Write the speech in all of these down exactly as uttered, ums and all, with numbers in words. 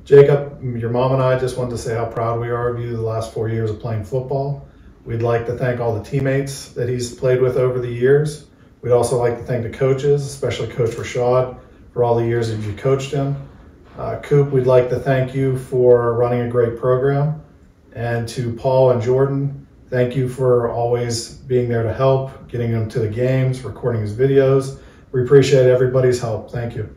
Jacob, your mom and I just wanted to say how proud we are of you the last four years of playing football. We'd like to thank all the teammates that he's played with over the years. We'd also like to thank the coaches, especially Coach Rashad, for all the years that you coached him. Uh, Coop, we'd like to thank you for running a great program. And to Paul and Jordan, thank you for always being there to help, getting him to the games, recording his videos. We appreciate everybody's help. Thank you.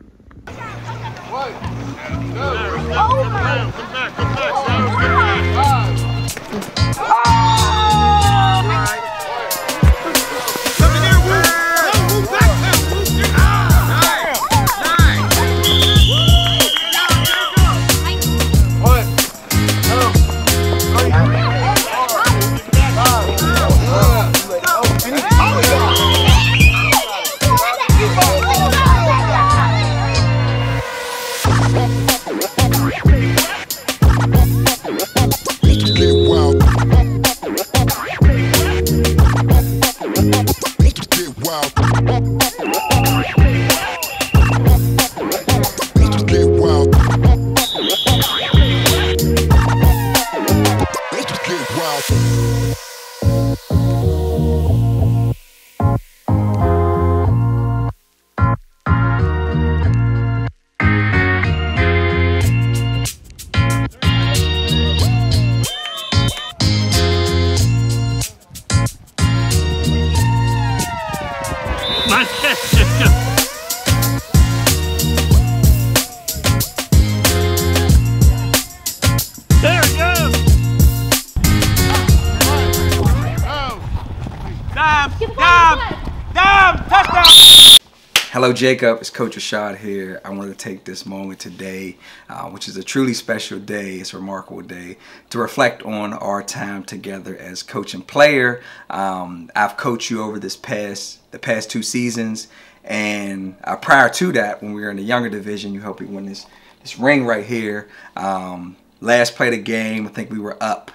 Hello Jacob, it's Coach Rashad here. I wanted to take this moment today, uh, which is a truly special day, it's a remarkable day, to reflect on our time together as coach and player. Um, I've coached you over this past, the past two seasons, and uh, prior to that, when we were in the younger division, you helped me win this, this ring right here. Um, last play of the game, I think we were up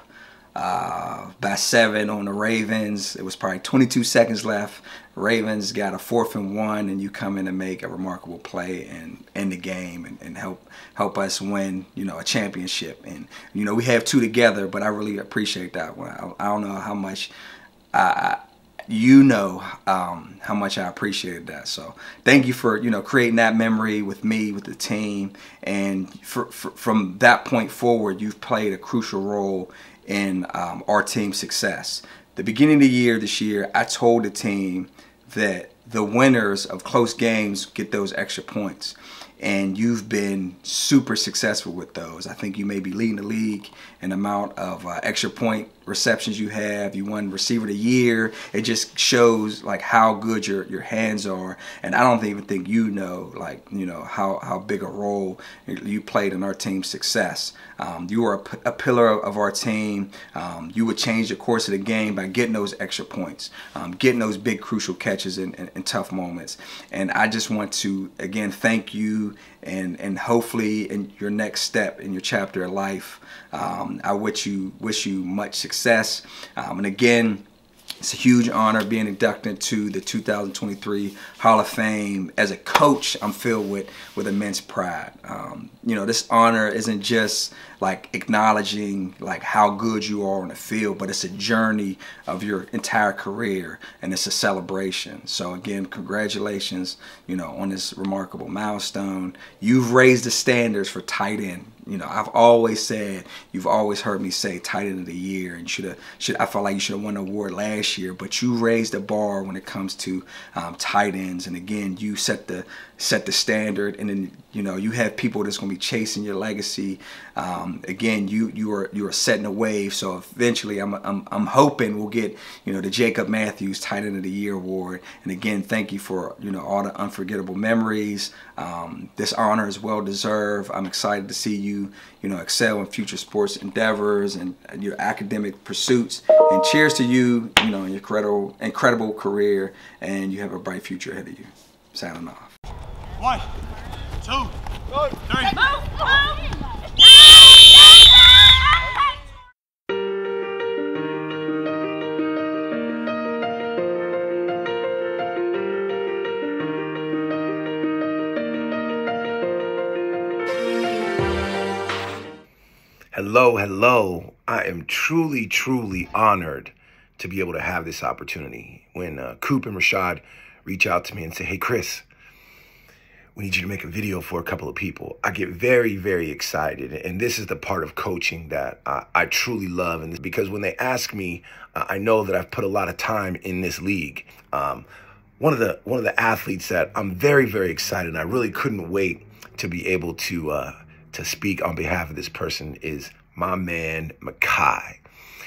uh, by seven on the Ravens. It was probably twenty-two seconds left. Ravens got a fourth and one, and you come in and make a remarkable play and end the game and, and help help us win, you know, a championship. And you know, we have two together, but I really appreciate that one. I, I don't know how much I, you know um, how much I appreciated that. So thank you for you know creating that memory with me, with the team, and for, for, from that point forward, you've played a crucial role in um, our team's success. The beginning of the year this year, I told the team that the winners of close games get those extra points. And you've been super successful with those. I think you may be leading the league in amount of uh, extra point receptions you have. You won receiver of the year. It just shows like how good your your hands are. And I don't even think you know like you know how how big a role you played in our team's success. Um, you were a, a pillar of our team. Um, you would change the course of the game by getting those extra points, um, getting those big crucial catches in, in, in tough moments. And I just want to again thank you. And and hopefully in your next step in your chapter of life, um, I wish you wish you much success. Um, and again, it's a huge honor being inducted to the two thousand twenty-three Hall of Fame. As a coach, I'm filled with with immense pride. Um, you know, this honor isn't just like acknowledging like how good you are on the field, but it's a journey of your entire career, and it's a celebration. So again, congratulations, you know, on this remarkable milestone. You've raised the standards for tight end. You know, I've always said, you've always heard me say tight end of the year, and should have, should I felt like you should have won an award last year, but you raised the bar when it comes to um, tight ends, and again, you set the set the standard, and then you know you have people that's going to be chasing your legacy. Um, again, you you are you are setting a wave. So eventually, I'm I'm I'm hoping we'll get you know the Jacob Matthews Tight End of the Year award. And again, thank you for you know all the unforgettable memories. Um, this honor is well deserved. I'm excited to see you you know excel in future sports endeavors and your academic pursuits. And cheers to you you know in your incredible incredible career, and you have a bright future ahead of you. Signing off. One, two, three. Move, move. Hello, hello. I am truly, truly honored to be able to have this opportunity. When uh, Coop and Rashad reach out to me and say, hey, Chris, we need you to make a video for a couple of people, I get very, very excited. And this is the part of coaching that uh, I truly love. And because when they ask me, uh, I know that I've put a lot of time in this league. Um, one of the one of the athletes that I'm very, very excited, and I really couldn't wait to be able to uh, to speak on behalf of this person, is my man, Mekhi.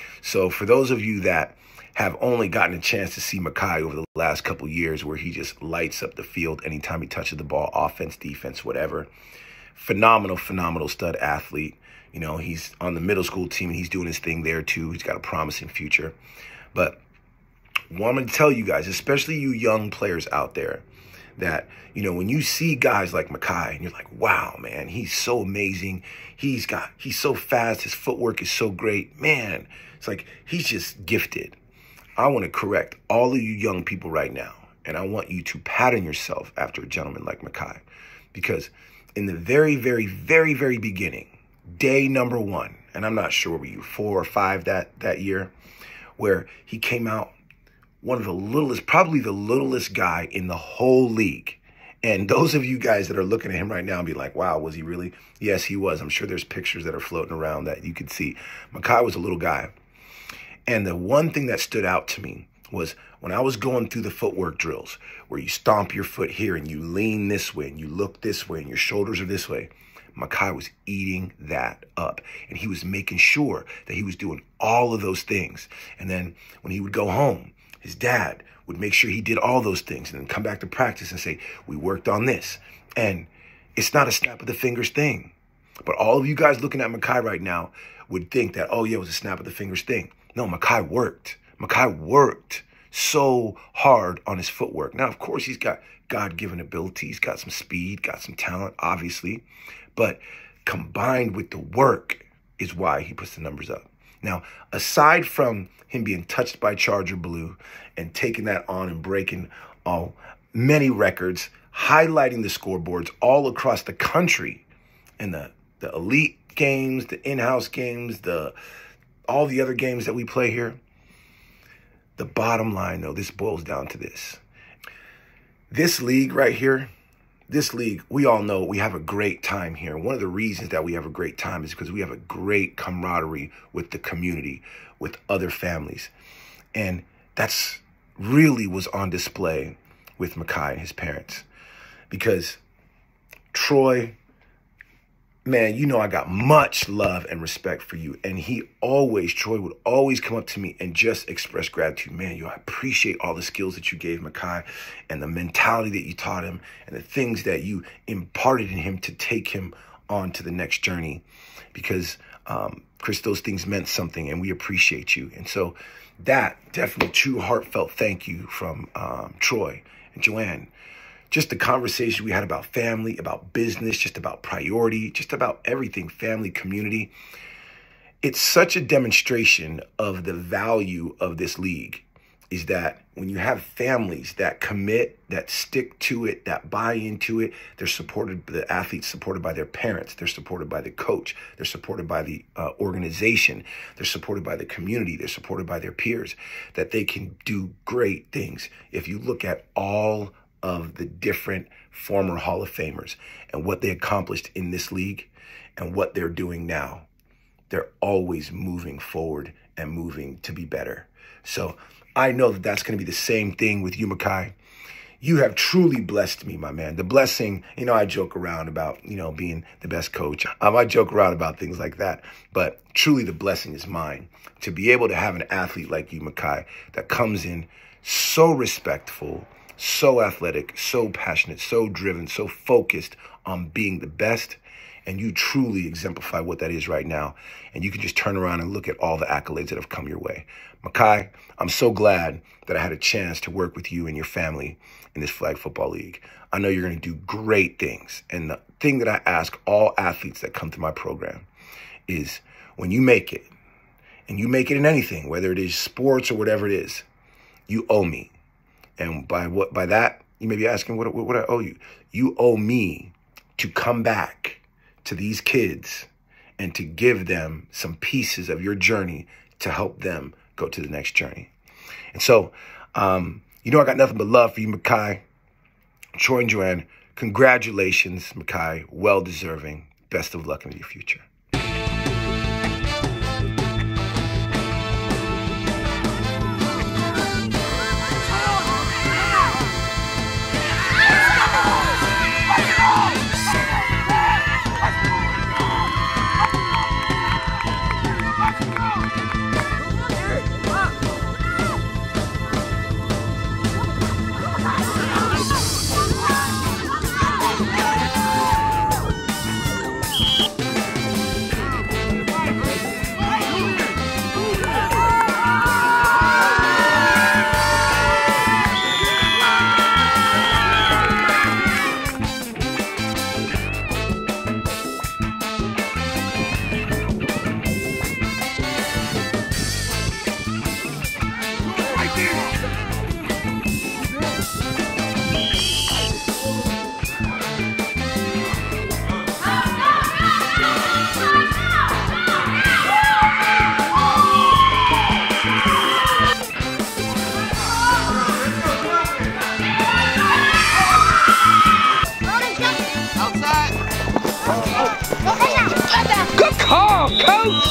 So for those of you that have only gotten a chance to see Mekhi over the last couple years, where he just lights up the field anytime he touches the ball, offense, defense, whatever. Phenomenal, phenomenal stud athlete. You know, he's on the middle school team and he's doing his thing there too. He's got a promising future. But what I'm going to tell you guys, especially you young players out there, that, you know, when you see guys like Mekhi and you're like, wow, man, he's so amazing. He's got, he's so fast. His footwork is so great. Man, it's like he's just gifted. I want to correct all of you young people right now, and I want you to pattern yourself after a gentleman like Mekhi, because in the very, very, very, very beginning, day number one, and I'm not sure were you four or five that, that year, where he came out, one of the littlest, probably the littlest guy in the whole league. And those of you guys that are looking at him right now and be like, wow, was he really? Yes, he was. I'm sure there's pictures that are floating around that you could see. Mekhi was a little guy. And the one thing that stood out to me was when I was going through the footwork drills, where you stomp your foot here and you lean this way and you look this way and your shoulders are this way, Mekhi was eating that up. And he was making sure that he was doing all of those things. And then when he would go home, his dad would make sure he did all those things and then come back to practice and say, we worked on this. And it's not a snap of the fingers thing. But all of you guys looking at Mekhi right now would think that, oh, yeah, it was a snap of the fingers thing. No, Mekhi worked. Mekhi worked so hard on his footwork. Now, of course, he's got God-given ability. He's got some speed, got some talent, obviously. But combined with the work is why he puts the numbers up. Now, aside from him being touched by Charger Blue and taking that on and breaking oh, many records, highlighting the scoreboards all across the country in the, the elite games, the in-house games, the all the other games that we play here, the bottom line, though, this boils down to this. This league right here, this league, we all know we have a great time here. One of the reasons that we have a great time is because we have a great camaraderie with the community, with other families. And that's really was on display with Mekhi and his parents. Because Troy, man, you know I got much love and respect for you. And he always, Troy would always come up to me and just express gratitude. Man, yo, I appreciate all the skills that you gave Mekhi and the mentality that you taught him and the things that you imparted in him to take him on to the next journey. Because, um, Chris, those things meant something and we appreciate you. And so that definitely true heartfelt thank you from um, Troy and Joanne. Just the conversation we had about family, about business, just about priority, just about everything, family, community. It's such a demonstration of the value of this league, is that when you have families that commit, that stick to it, that buy into it, they're supported, the athletes supported by their parents, they're supported by the coach, they're supported by the uh, organization, they're supported by the community, they're supported by their peers, that they can do great things. If you look at all of the different former Hall of Famers and what they accomplished in this league and what they're doing now, they're always moving forward and moving to be better. So I know that that's going to be the same thing with you, Mekhi. You have truly blessed me, my man. The blessing, you know, I joke around about, you know, being the best coach. Um, I joke around about things like that, but truly the blessing is mine to be able to have an athlete like you, Mekhi, that comes in so respectful, so athletic, so passionate, so driven, so focused on being the best. And you truly exemplify what that is right now. And you can just turn around and look at all the accolades that have come your way. Mekhi, I'm so glad that I had a chance to work with you and your family in this flag football league. I know you're going to do great things. And the thing that I ask all athletes that come to my program is when you make it, and you make it in anything, whether it is sports or whatever it is, you owe me. And by what by that, you may be asking, what, what, what I owe you? You owe me to come back to these kids and to give them some pieces of your journey to help them go to the next journey. And so, um, you know, I got nothing but love for you, Mekhi. Troy and Joanne, congratulations, Mekhi. Well-deserving. Best of luck in your future. Good call, coach!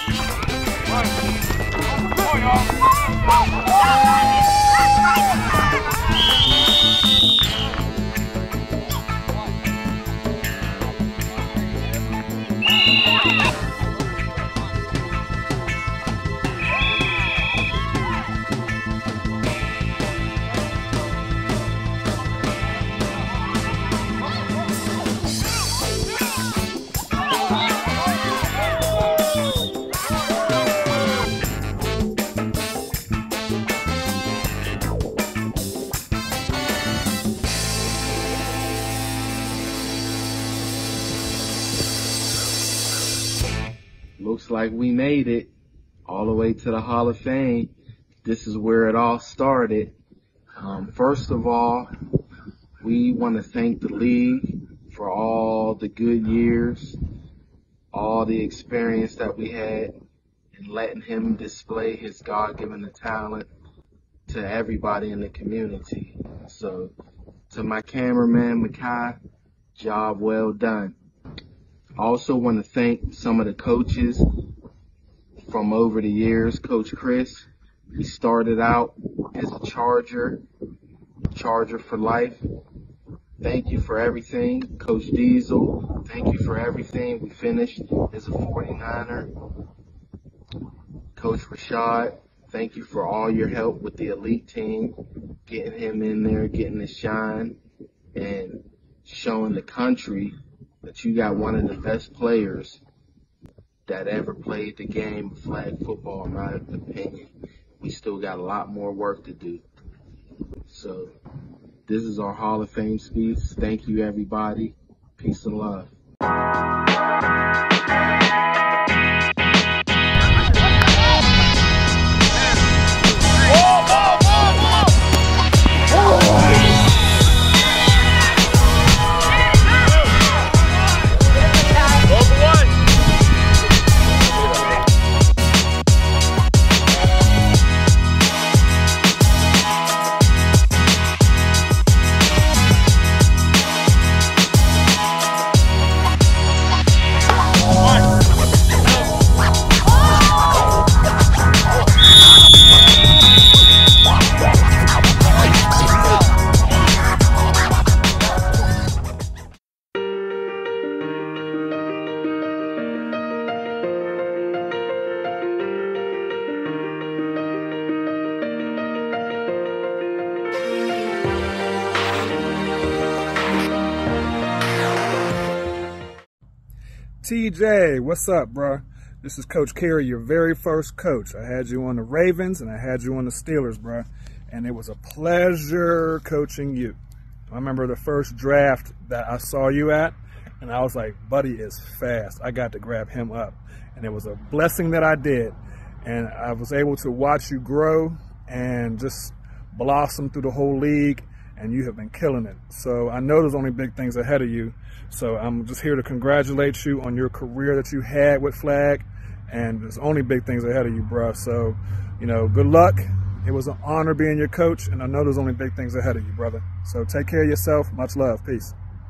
Looks like we made it all the way to the Hall of Fame. This is where it all started. Um, first of all, we want to thank the league for all the good years, all the experience that we had, and letting him display his God-given talent to everybody in the community. So, to my cameraman, Mekhi, job well done. I also want to thank some of the coaches from over the years. Coach Chris, he started out as a Charger, Charger for life. Thank you for everything. Coach Diesel, thank you for everything. We finished as a forty-niner. Coach Rashad, thank you for all your help with the elite team, getting him in there, getting the shine, and showing the country that you got one of the best players that ever played the game of flag football, in my opinion. We still got a lot more work to do. So this is our Hall of Fame speech. Thank you, everybody. Peace and love. T J, what's up, bro? This is Coach Carey, your very first coach. I had you on the Ravens and I had you on the Steelers, bro. And it was a pleasure coaching you. I remember the first draft that I saw you at, and I was like, buddy is fast. I got to grab him up. And it was a blessing that I did. And I was able to watch you grow and just blossom through the whole league. and you have been killing it. So I know there's only big things ahead of you. So I'm just here to congratulate you on your career that you had with flag, and there's only big things ahead of you, bro. So, you know, good luck. It was an honor being your coach, and I know there's only big things ahead of you, brother. So take care of yourself. Much love. Peace.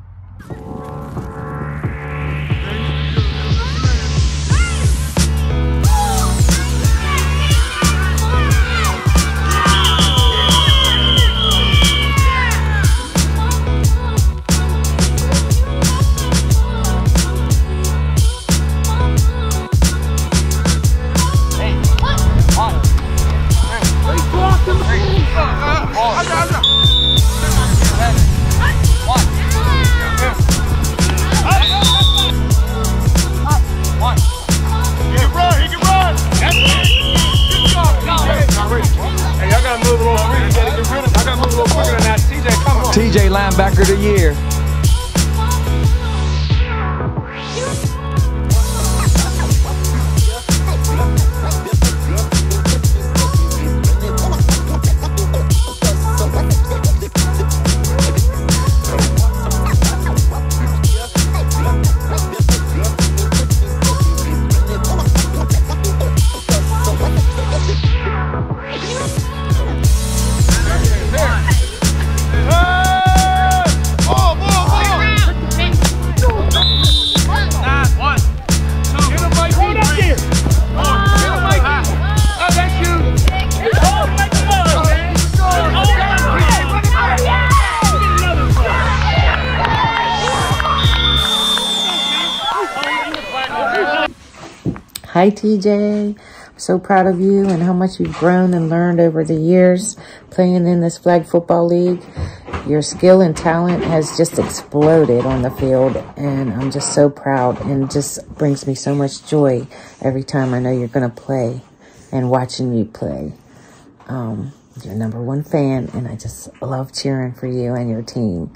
T J linebacker of the year. Hi T J, I'm so proud of you and how much you've grown and learned over the years playing in this flag football league. Your skill and talent has just exploded on the field, and I'm just so proud, and just brings me so much joy every time I know you're going to play and watching you play. Um, you're number one fan, and I just love cheering for you and your team.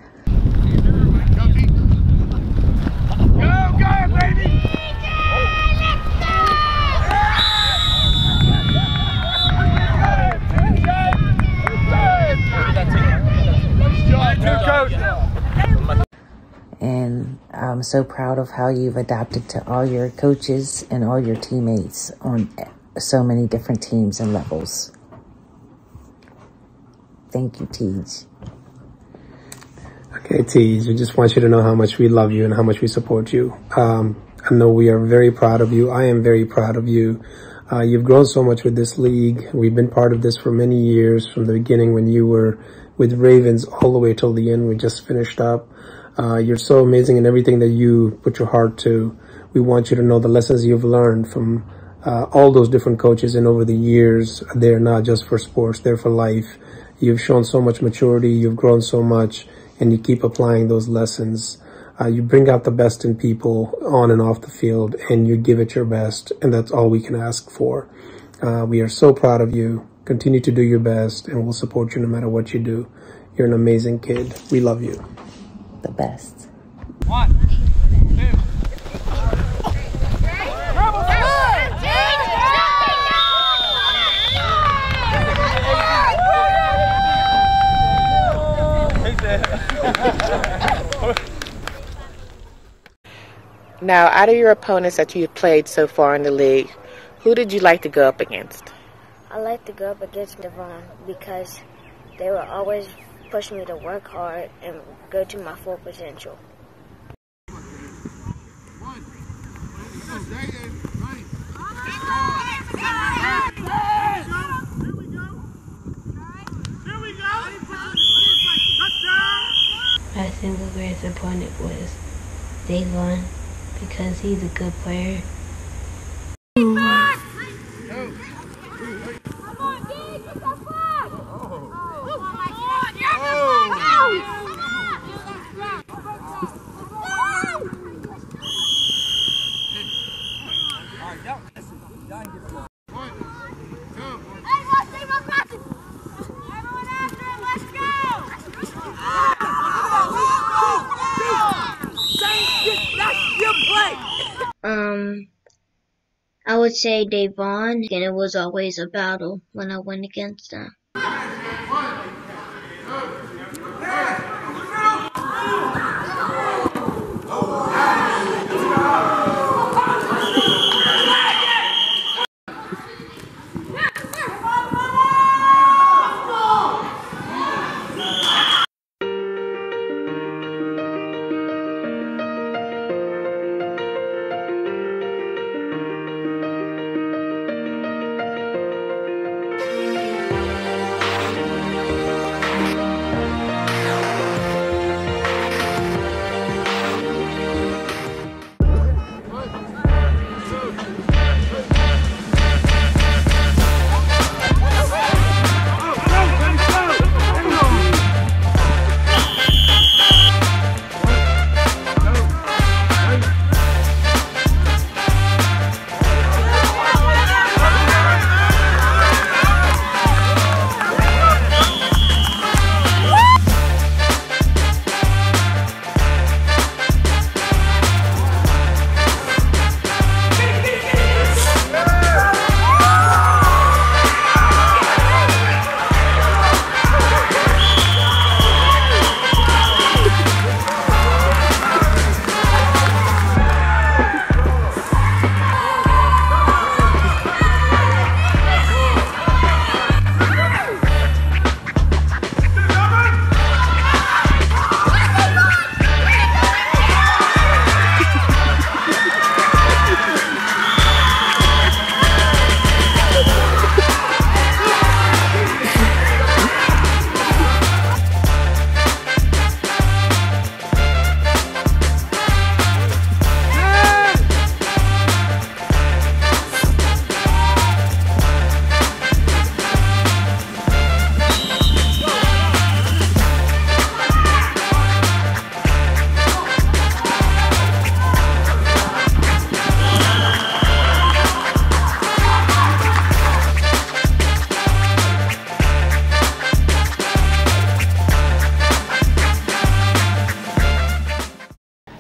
Go, go, baby! And I'm so proud of how you've adapted to all your coaches and all your teammates on so many different teams and levels. Thank you, Tej. Okay, Tej, we just want you to know how much we love you and how much we support you. Um, I know we are very proud of you. I am very proud of you. Uh, you've grown so much with this league. We've been part of this for many years, from the beginning when you were with Ravens all the way till the end. We just finished up. Uh, you're so amazing in everything that you put your heart to. We want you to know the lessons you've learned from uh, all those different coaches, and over the years, they're not just for sports, they're for life. You've shown so much maturity, you've grown so much, and you keep applying those lessons. Uh, you bring out the best in people on and off the field, and you give it your best, and that's all we can ask for. Uh, we are so proud of you. Continue to do your best, and we'll support you no matter what you do. You're an amazing kid. We love you. The best. One, two. Now, out of your opponents that you've played so far in the league, who did you like to go up against? I like to go up against Devon because they will always push me to work hard and go to my full potential. My single greatest opponent was Davon because he's a good player. Um, I would say Davon, and it was always a battle when I went against them.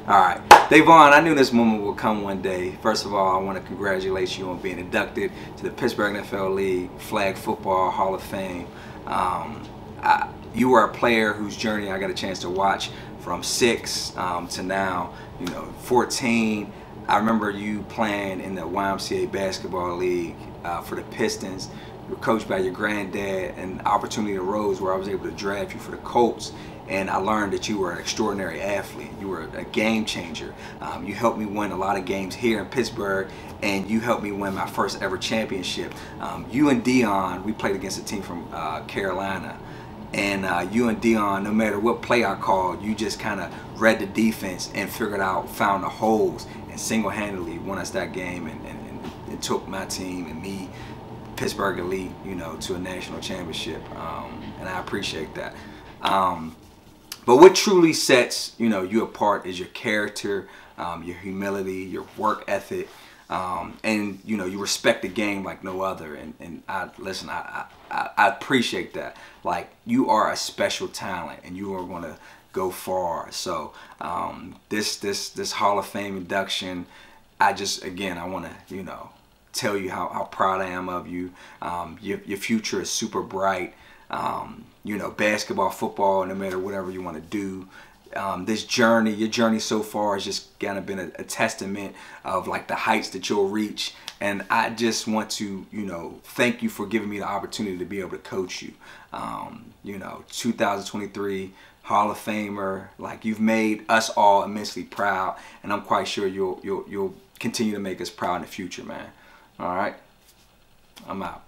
All right, Davon, I knew this moment would come one day. First of all, I want to congratulate you on being inducted to the Pittsburgh N F L League Flag Football Hall of Fame. Um, I, you were a player whose journey I got a chance to watch from six um, to now, you know, fourteen. I remember you playing in the Y M C A Basketball League uh, for the Pistons. You were coached by your granddad, and opportunity arose where I was able to draft you for the Colts. And I learned that you were an extraordinary athlete. You were a game changer. Um, you helped me win a lot of games here in Pittsburgh, and you helped me win my first ever championship. Um, you and Dion, we played against a team from uh, Carolina. And uh, you and Dion, no matter what play I called, you just kind of read the defense and figured out, found the holes, and single-handedly won us that game and, and, and, and took my team and me, Pittsburgh Elite, you know, to a national championship. Um, and I appreciate that. Um, But what truly sets, you know, you apart is your character, um, your humility, your work ethic, um, and, you know, you respect the game like no other. And, and I, listen, I, I, I appreciate that. Like, you are a special talent, and you are going to go far. So um, this, this, this Hall of Fame induction, I just, again, I want to, you know, tell you how, how proud I am of you. Um, your, your future is super bright. Um, you know, basketball, football, no matter whatever you want to do. Um, this journey, your journey so far has just kind of been a, a testament of like the heights that you'll reach. And I just want to, you know, thank you for giving me the opportunity to be able to coach you. Um, you know, two thousand twenty-three Hall of Famer, like you've made us all immensely proud. And I'm quite sure you'll, you'll, you'll continue to make us proud in the future, man. All right, I'm out.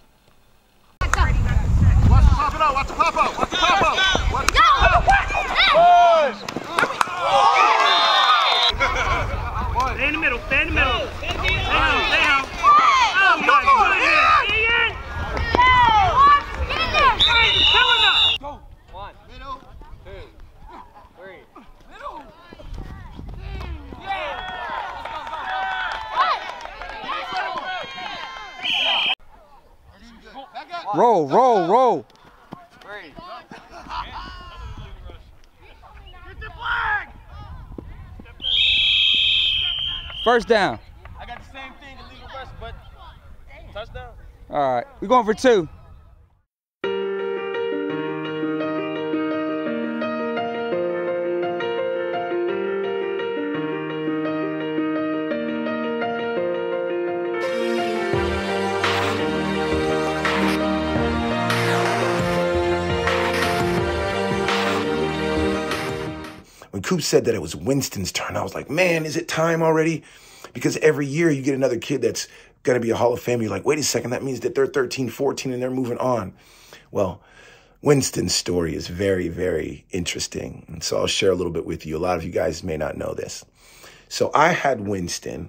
Watch the pop it out, watch the pop out, watch the pop out, watch the pop out. Boys! Stay in the middle, stay in the middle. Stay down, stay down. Oh my goodness, stay in. Get in there. Go. One, middle, two, three. Middle. Yeah. Roll, roll, roll. First down. I got the same thing, illegal rush, but touchdown. All right, we're going for two. When Coop said that it was Winston's turn, I was like, man, is it time already? Because every year you get another kid that's going to be a Hall of Famer. You're like, wait a second, that means that they're thirteen, fourteen, and they're moving on. Well, Winston's story is very, very interesting. And so I'll share a little bit with you. A lot of you guys may not know this. So I had Winston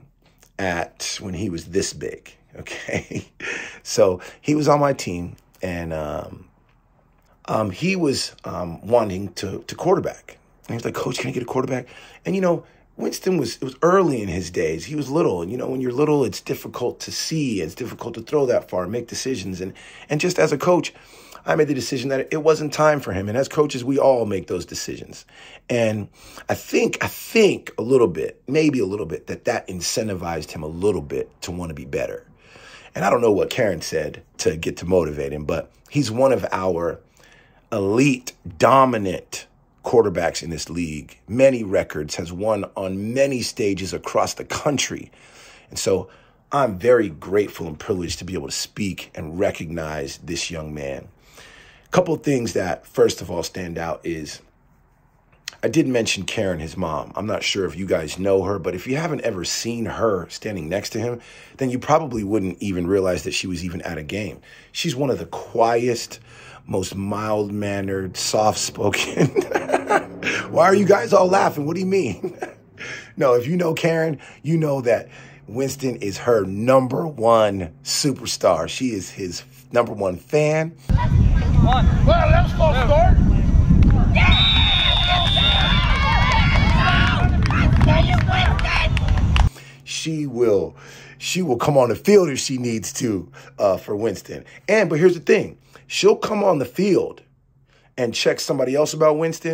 at when he was this big, okay? So he was on my team, and um, um, he was um, wanting to, to quarterback. And he was like, Coach, can I get a quarterback? And, you know, Winston was, it was early in his days. He was little. And, you know, when you're little, it's difficult to see. It's difficult to throw that far, make decisions. And, and just as a coach, I made the decision that it wasn't time for him. And as coaches, we all make those decisions. And I think, I think a little bit, maybe a little bit, that that incentivized him a little bit to want to be better. And I don't know what Karen said to get to motivate him, but he's one of our elite, dominant quarterbacks in this league, many records, has won on many stages across the country. And so I'm very grateful and privileged to be able to speak and recognize this young man. A couple of things that, first of all, stand out is I did mention Karen, his mom. I'm not sure if you guys know her, but if you haven't ever seen her standing next to him, then you probably wouldn't even realize that she was even at a game. She's one of the quietest, most mild-mannered, soft-spoken. Why are you guys all laughing? What do you mean? No, if you know Karen, you know that Winston is her number one superstar. She is his number one fan. One. Well, that was false start. She will, she will come on the field if she needs to uh, for Winston. And, but here's the thing. She'll come on the field and check somebody else about Winston,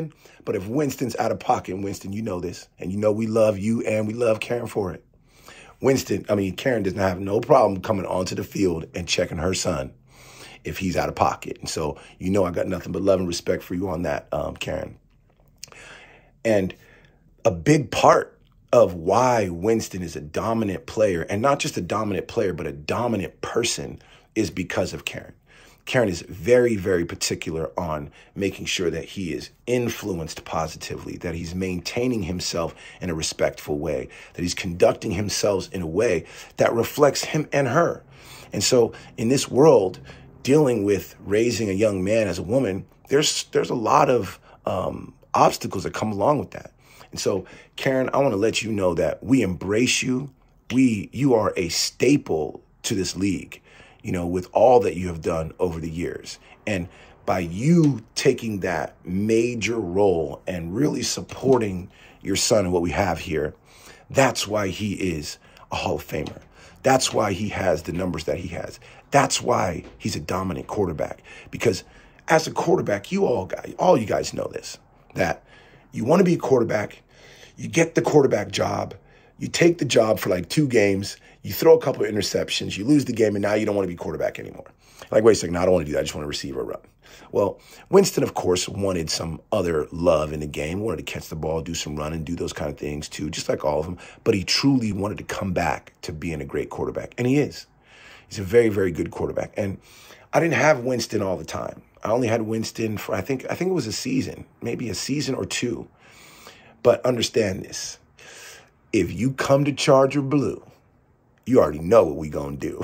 But if Winston's out of pocket, and Winston, you know this, and you know we love you and we love Karen for it. Winston, I mean, Karen does not have no problem coming onto the field and checking her son if he's out of pocket. And so, you know, I got nothing but love and respect for you on that, um, Karen. And a big part of why Winston is a dominant player, and not just a dominant player, but a dominant person, is because of Karen. Karen is very, very particular on making sure that he is influenced positively, that he's maintaining himself in a respectful way, that he's conducting himself in a way that reflects him and her. And so in this world, dealing with raising a young man as a woman, there's there's a lot of um, obstacles that come along with that. And so, Karen, I want to let you know that we embrace you. We, you are a staple to this league, you know, with all that you have done over the years. And by you taking that major role and really supporting your son and what we have here, that's why he is a Hall of Famer. That's why he has the numbers that he has. That's why he's a dominant quarterback. Because as a quarterback, you all guys, all you guys know this, that you want to be a quarterback, you get the quarterback job, you take the job for like two games, you throw a couple of interceptions, you lose the game, and now you don't want to be quarterback anymore. Like, wait a second, no, I don't want to do that. I just want to receive or run. Well, Winston, of course, wanted some other love in the game, wanted to catch the ball, do some running, do those kind of things too, just like all of them. But he truly wanted to come back to being a great quarterback, and he is. He's a very, very good quarterback. And I didn't have Winston all the time. I only had Winston for, I think, I think it was a season, maybe a season or two. But understand this. If you come to Charger Blue, you already know what we gonna do.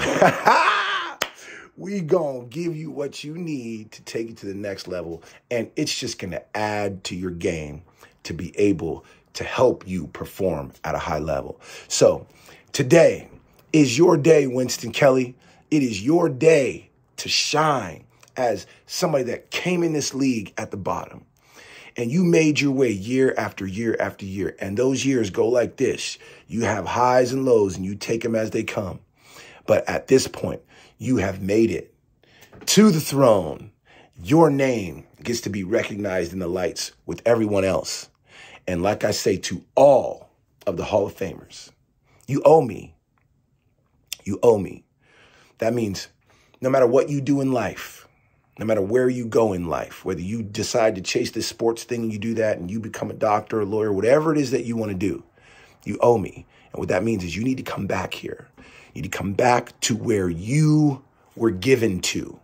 We gonna give you what you need to take it to the next level. And it's just gonna add to your game to be able to help you perform at a high level. So today is your day, Winston Kelly. It is your day to shine as somebody that came in this league at the bottom. And you made your way year after year after year. And those years go like this. You have highs and lows and you take them as they come. But at this point, you have made it to the throne. Your name gets to be recognized in the lights with everyone else. And like I say to all of the Hall of Famers, you owe me. You owe me. That means no matter what you do in life, no matter where you go in life, whether you decide to chase this sports thing and you do that and you become a doctor, a lawyer, whatever it is that you want to do, you owe me. And what that means is you need to come back here. You need to come back to where you were given to.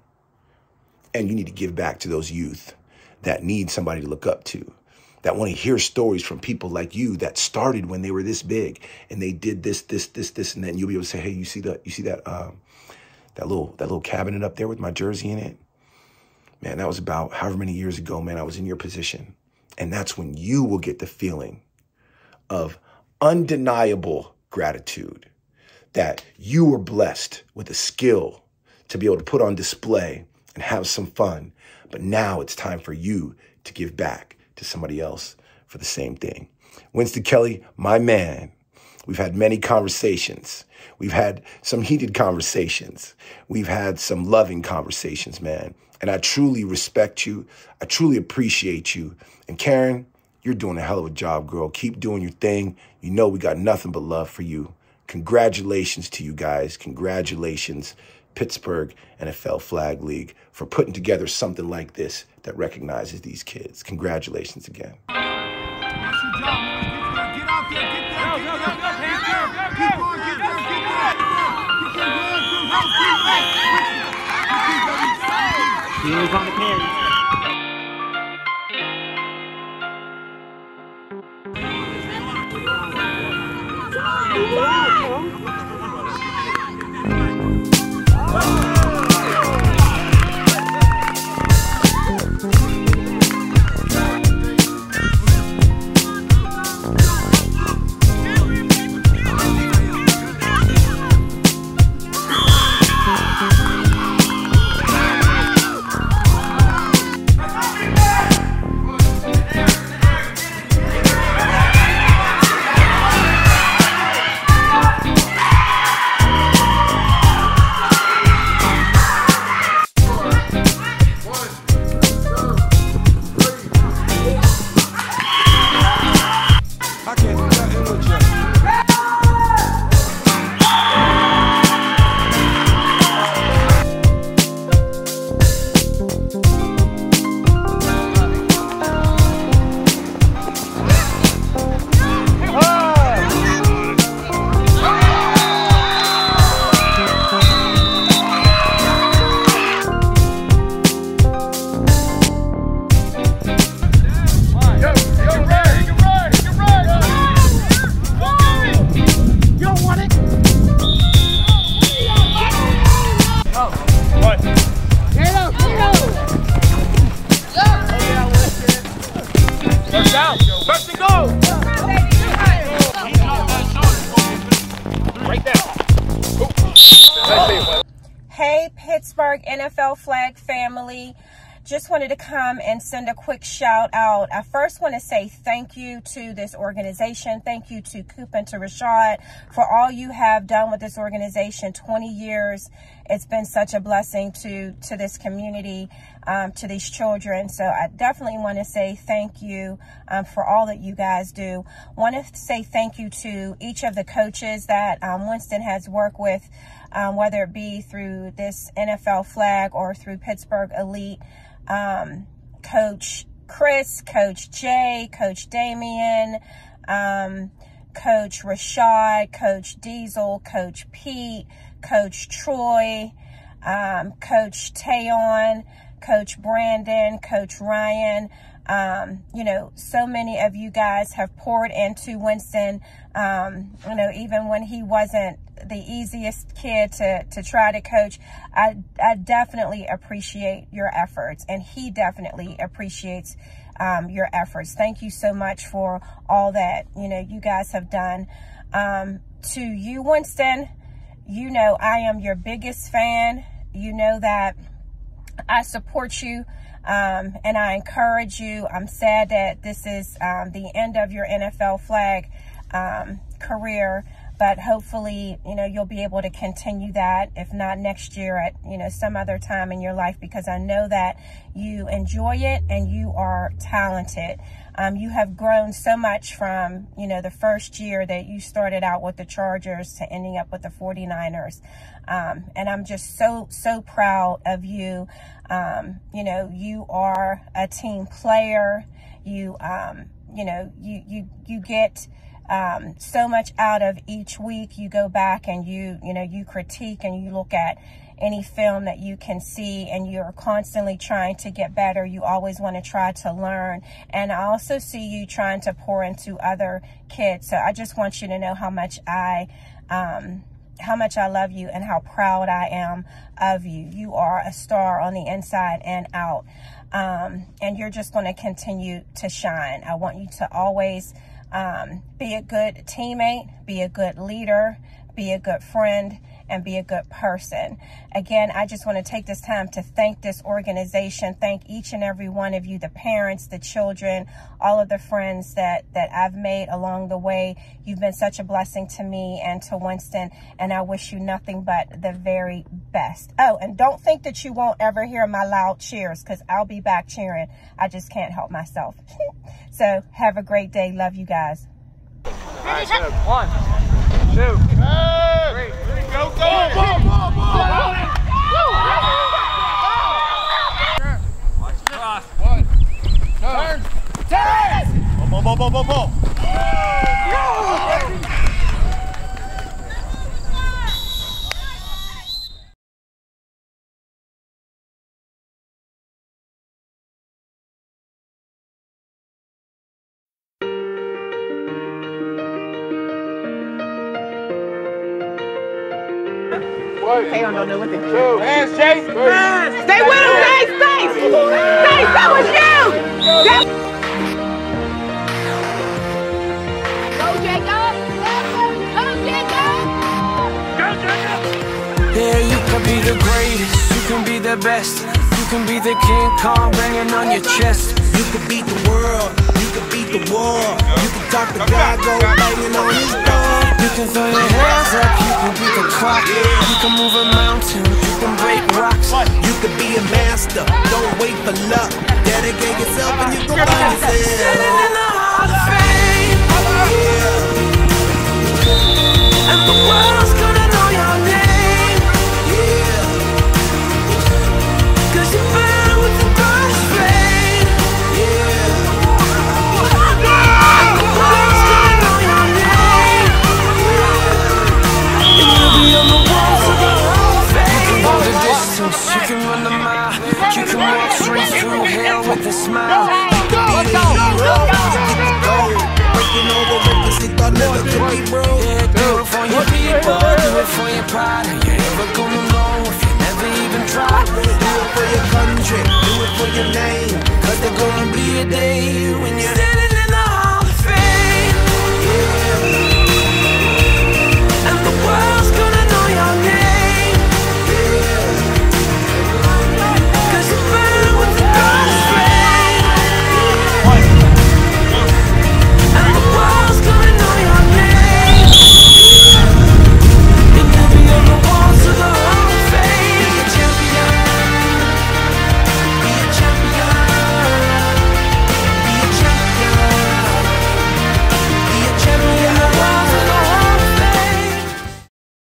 And you need to give back to those youth that need somebody to look up to, that want to hear stories from people like you that started when they were this big and they did this, this, this, this, and then you'll be able to say, hey, you see that, you see that, um, that little, that little cabinet up there with my jersey in it? Man, that was about however many years ago, man, I was in your position. And that's when you will get the feeling of undeniable gratitude that you were blessed with a skill to be able to put on display and have some fun. But now it's time for you to give back to somebody else for the same thing. Winston Kelly, my man, we've had many conversations. We've had some heated conversations. We've had some loving conversations, man. And I truly respect you. I truly appreciate you. And Karen, you're doing a hell of a job, girl. Keep doing your thing. You know we got nothing but love for you. Congratulations to you guys. Congratulations, Pittsburgh N F L Flag League, for putting together something like this that recognizes these kids. Congratulations again. Heels on the carry. Hey, Pittsburgh N F L flag family. Just wanted to come and send a quick shout out. I first want to say thank you to this organization. Thank you to Coop and to Rashad for all you have done with this organization. twenty years. It's been such a blessing to, to this community, um, to these children. So I definitely want to say thank you um, for all that you guys do. Want to say thank you to each of the coaches that um, Winston has worked with, um, whether it be through this N F L flag or through Pittsburgh Elite. Um, Coach Chris, Coach Jay, Coach Damian, um, Coach Rashad, Coach Diesel, Coach Pete, Coach Troy, um, Coach Tayon, Coach Brandon, Coach Ryan. Um, you know, so many of you guys have poured into Winston, um, you know, even when he wasn't the easiest kid to, to try to coach. I, I definitely appreciate your efforts, and he definitely appreciates um, your efforts. Thank you so much for all that, you know, you guys have done. Um, to you, Winston, you know, I am your biggest fan. You know that I support you. Um, and I encourage you. I'm sad that this is um, the end of your N F L flag um, career, but hopefully, you know, you'll be able to continue that, if not next year, at, you know, some other time in your life, because I know that you enjoy it and you are talented. Um, you have grown so much from, you know, the first year that you started out with the Chargers to ending up with the forty-niners. Um, and I'm just so, so proud of you. Um, you know, you are a team player. You, um, you know, you, you, you get um, so much out of each week. You go back and you, you know, you critique and you look at any film that you can see, and you're constantly trying to get better. You always want to try to learn. And I also see you trying to pour into other kids. So I just want you to know how much I, um, how much I love you and how proud I am of you. You are a star on the inside and out. Um, and you're just going to continue to shine. I want you to always um, be a good teammate, be a good leader, be a good friend, and be a good person. Again, I just want to take this time to thank this organization, thank each and every one of you, the parents, the children, all of the friends that, that I've made along the way. You've been such a blessing to me and to Winston, and I wish you nothing but the very best. Oh, and don't think that you won't ever hear my loud cheers, because I'll be back cheering. I just can't help myself. So have a great day. Love you guys. All right, good. One, two, three. Go, go, ball, ball, ball, ball. Watch the cross. One, turn, ten. Ball, ball, ball, ball, ball. They don't know what to do. Two. Hands, Chase. Hands. Stay with him, Chase. Chase. Chase, that was you. That Go, Jacob. Go, Jacob. Go, Jacob. Yeah, you can be the greatest. You can be the best. You can be the King Kong banging on your chest. You can beat the world. You can beat the war. You can talk to God, go banging on his door. You can throw your hands up, you can beat the clock. You can move a mountain, you can break rocks. You can be a master, don't wait for luck. Dedicate yourself and you can find yourself. Standing in the Hall of Fame, yeah. And the world's gonna know your name, yeah. Cause you burn with the brightest flame, yeah. And the world's gonna know your name. It will be on the walls of the Hall of Fame. You can go the distance, you can run the mile. You can walk straight through hell with a smile. You can be the hero, breaking over records they thought never could be broke. yeah, do it for your people, do it for your pride. Are you ever gonna know if you never even try? Do it for your country, do it for your name. Cause there's gonna be a day when you're